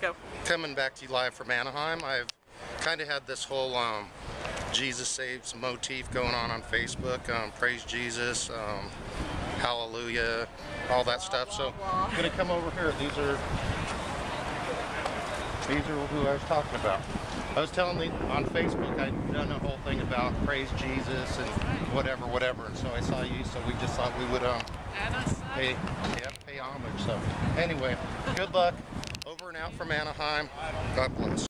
Go. Coming back to you live from Anaheim. I've kind of had this whole Jesus Saves motif going on Facebook. Praise Jesus, hallelujah, all that stuff. So I'm going to come over here. These are who I was talking about. I was telling them on Facebook I'd done a whole thing about praise Jesus and whatever. And so I saw you, so we just thought we would pay homage. So anyway, good luck. Over and out from Anaheim. God bless.